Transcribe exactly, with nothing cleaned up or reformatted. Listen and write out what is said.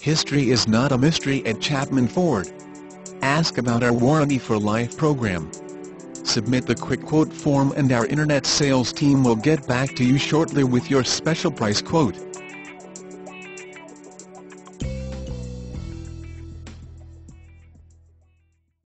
History is not a mystery at Chapman Ford. Ask about our Warranty for Life program. Submit the quick quote form and our internet sales team will get back to you shortly with your special price quote.